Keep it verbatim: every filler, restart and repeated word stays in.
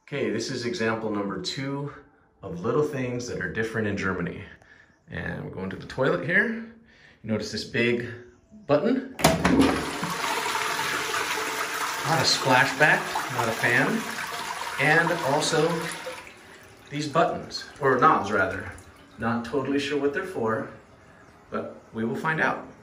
Okay, this is example number two of little things that are different in Germany. And we're going to the toilet here. You notice this big button. Not a splashback, not a fan. And also these buttons, or knobs rather. Not totally sure what they're for, but we will find out.